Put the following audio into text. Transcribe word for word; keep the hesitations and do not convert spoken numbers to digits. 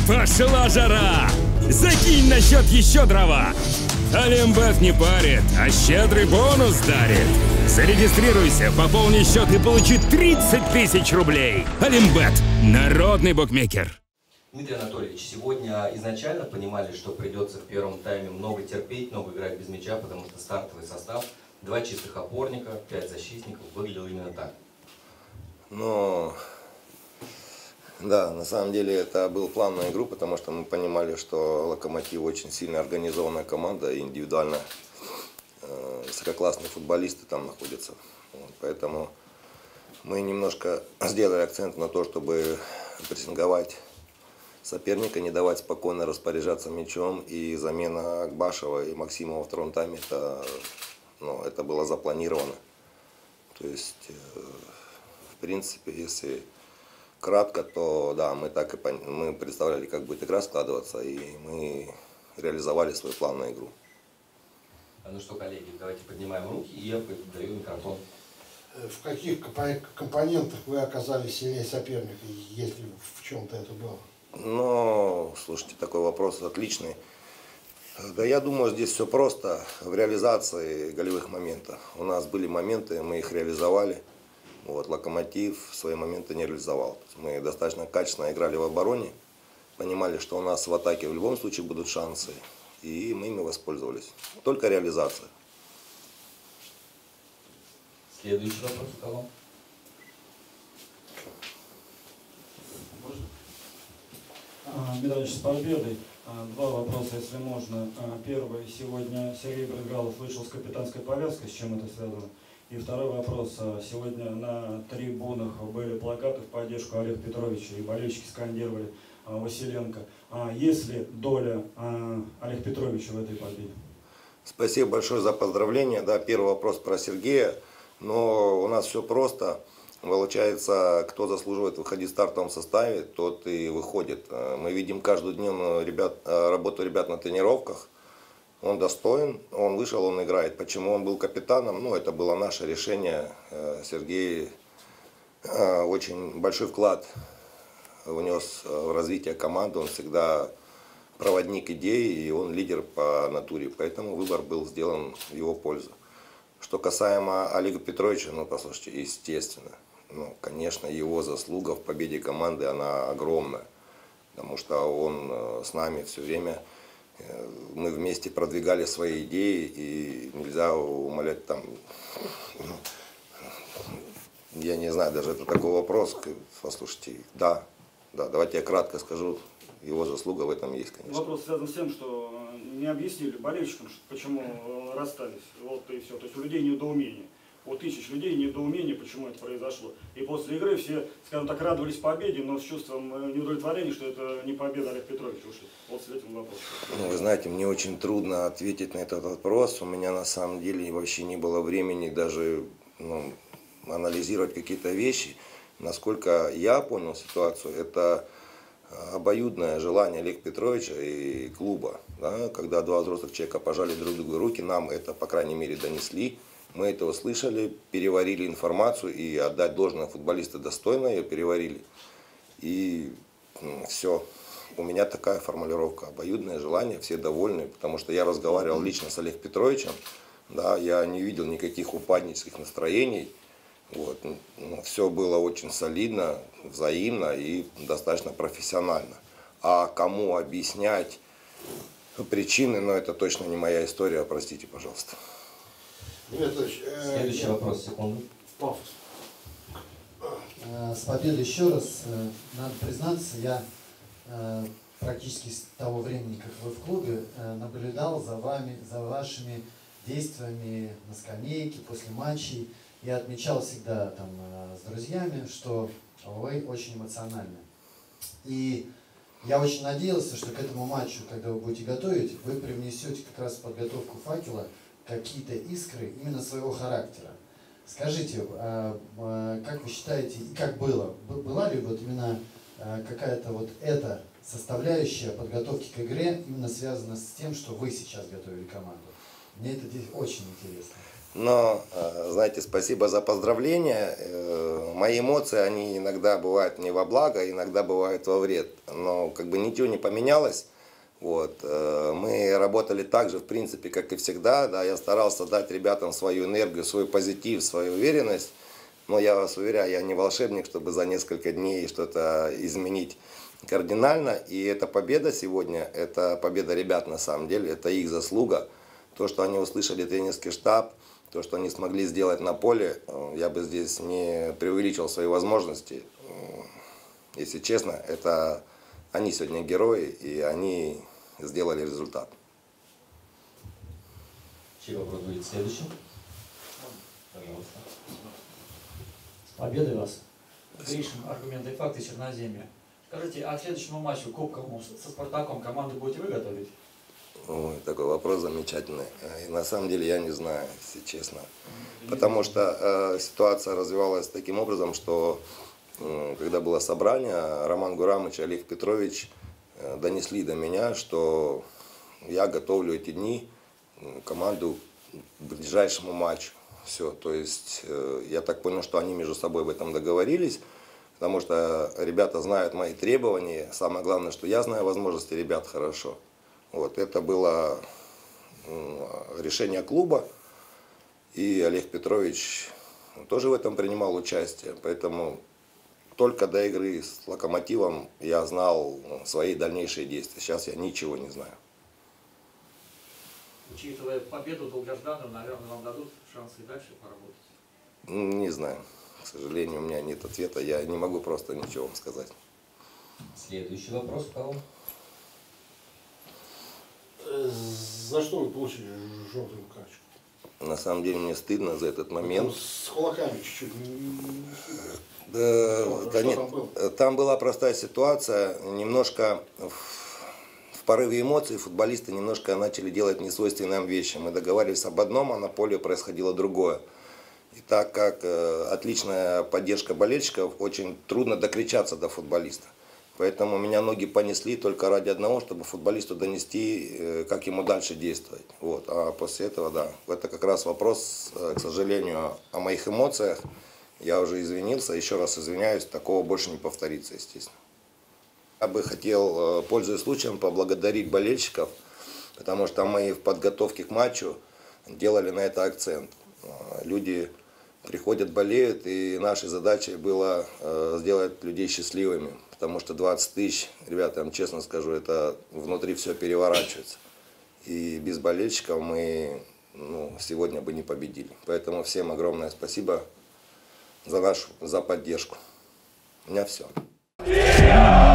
Пошла жара! Закинь на счет еще дрова! Олимбет не парит, а щедрый бонус дарит. Зарегистрируйся, пополни счет и получи тридцать тысяч рублей. Олимбет – народный букмекер. Дмитрий Анатольевич, сегодня изначально понимали, что придется в первом тайме много терпеть, много играть без мяча, потому что стартовый состав, два чистых опорника, пять защитников, выглядел именно так. Но, да, на самом деле это был план на игру, потому что мы понимали, что Локомотив очень сильно организованная команда, и индивидуально э, высококлассные футболисты там находятся. Вот, поэтому мы немножко сделали акцент на то, чтобы прессинговать соперника, не давать спокойно распоряжаться мячом, и замена Акбашева и Максима во втором тайме, это, ну, это было запланировано. То есть, э, в принципе, если кратко, то да, мы так и пон... мы представляли, как будет игра складываться, и мы реализовали свой план на игру. Ну что, коллеги, давайте поднимаем руки, и я даю микрофон. В каких компонентах вы оказались сильнее соперника, если в чем-то это было? Ну, слушайте, такой вопрос отличный. Да я думаю, здесь все просто в реализации голевых моментов. У нас были моменты, мы их реализовали. Вот, Локомотив свои моменты не реализовал. Мы достаточно качественно играли в обороне, понимали, что у нас в атаке в любом случае будут шансы, и мы ими воспользовались. Только реализация. Следующий вопрос у кого? Медаль с победой. Два вопроса, если можно. Первый. Сегодня Сергей Брызгалов вышел с капитанской повязкой. С чем это связано? И второй вопрос. Сегодня на трибунах были плакаты в поддержку Олега Петровича, и болельщики скандировали Василенко. Есть ли доля Олега Петровича в этой победе? Спасибо большое за поздравления. Да, первый вопрос про Сергея. Но у нас все просто. Получается, кто заслуживает выходить в стартовом составе, тот и выходит. Мы видим каждодневную ребят, работу ребят на тренировках. Он достоин, он вышел, он играет. Почему он был капитаном? Ну, это было наше решение. Сергей очень большой вклад внес в развитие команды. Он всегда проводник идей, и он лидер по натуре. Поэтому выбор был сделан в его пользу. Что касаемо Олега Петровича, ну, послушайте, естественно. Ну, конечно, его заслуга в победе команды, она огромная. Потому что он с нами все время, мы вместе продвигали свои идеи, и нельзя умалять там, я не знаю, даже это такой вопрос. Послушайте, да, да, давайте я кратко скажу, его заслуга в этом есть, конечно. Вопрос связан с тем, что не объяснили болельщикам, почему расстались. Вот и все. То есть у людей недоумение. У тысяч людей недоумение, почему это произошло. И после игры все, скажем так, радовались победе, но с чувством неудовлетворения, что это не победа Олега Петровича ушли. Вот с этим вопросом. Ну, вы знаете, мне очень трудно ответить на этот вопрос. У меня на самом деле вообще не было времени даже, ну, анализировать какие-то вещи. Насколько я понял ситуацию, это обоюдное желание Олега Петровича и клуба. Да, когда два взрослых человека пожали друг другу руки, нам это, по крайней мере, донесли. Мы это услышали, переварили информацию, и отдать должное, футболисты достойно ее переварили. И ну, все. У меня такая формулировка. Обоюдное желание, все довольны, потому что я разговаривал лично с Олегом Петровичем. Да, я не видел никаких упаднических настроений. Вот. Ну, все было очень солидно, взаимно и достаточно профессионально. А кому объяснять причины, но это точно не моя история, простите, пожалуйста. Следующий вопрос, секунду. С победой еще раз. Надо признаться, я практически с того времени, как вы в клубе, наблюдал за вами, за вашими действиями на скамейке после матчей. Я отмечал всегда там с друзьями, что вы очень эмоциональны. И я очень надеялся, что к этому матчу, когда вы будете готовить, вы привнесете как раз в подготовку «Факела» какие-то искры именно своего характера. Скажите, как вы считаете, и как было? Была ли вот именно какая-то вот эта составляющая подготовки к игре именно связана с тем, что вы сейчас готовили команду? Мне это здесь очень интересно. Но, знаете, спасибо за поздравления. Мои эмоции, они иногда бывают не во благо, иногда бывают во вред. Но как бы ничего не поменялось. Вот. Мы работали так же, в принципе, как и всегда. Да. Я старался дать ребятам свою энергию, свой позитив, свою уверенность. Но я вас уверяю, я не волшебник, чтобы за несколько дней что-то изменить кардинально. И эта победа сегодня, это победа ребят на самом деле, это их заслуга. То, что они услышали тренерский штаб, то, что они смогли сделать на поле, я бы здесь не преувеличил свои возможности. Если честно, это они сегодня герои, и они сделали результат. Чей вопрос будет следующим? Пожалуйста. С победой вас. Гришин, аргументы и факты, Черноземья. Скажите, а к следующему матчу кубковому со Спартаком команду будете вы готовить? Ой, такой вопрос замечательный. И на самом деле я не знаю, если честно. Потому что э, ситуация развивалась таким образом, что э, когда было собрание, Роман Гурамович и Олег Петрович э, донесли до меня, что я готовлю эти дни э, команду к ближайшему матчу. Все, то есть э, я так понял, что они между собой в этом договорились, потому что ребята знают мои требования. Самое главное, что я знаю возможности ребят хорошо. Вот, это было решение клуба, и Олег Петрович тоже в этом принимал участие, поэтому только до игры с Локомотивом я знал свои дальнейшие действия, сейчас я ничего не знаю. Учитывая победу долгожданную, наверное, вам дадут шансы и дальше поработать? Не знаю, к сожалению, у меня нет ответа, я не могу просто ничего вам сказать. Следующий вопрос у кого? За что вы получили желтую карточку? На самом деле мне стыдно за этот момент. Ну, с кулаками чуть-чуть. Да, Что, да что нет, там было? там была простая ситуация, немножко в, в порыве эмоций футболисты немножко начали делать несвойственные нам вещи. Мы договаривались об одном, а на поле происходило другое. И так как э, отличная поддержка болельщиков, очень трудно докричаться до футболиста. Поэтому меня ноги понесли только ради одного, чтобы футболисту донести, как ему дальше действовать. Вот. А после этого, да, это как раз вопрос, к сожалению, о моих эмоциях. Я уже извинился, еще раз извиняюсь, такого больше не повторится, естественно. Я бы хотел, пользуясь случаем, поблагодарить болельщиков, потому что мы в подготовке к матчу делали на это акцент. Люди приходят, болеют, и нашей задачей было сделать людей счастливыми. Потому что двадцать тысяч, ребята, я вам честно скажу, это внутри все переворачивается. И без болельщиков мы ну, сегодня бы не победили. Поэтому всем огромное спасибо за нашу, за поддержку. У меня все.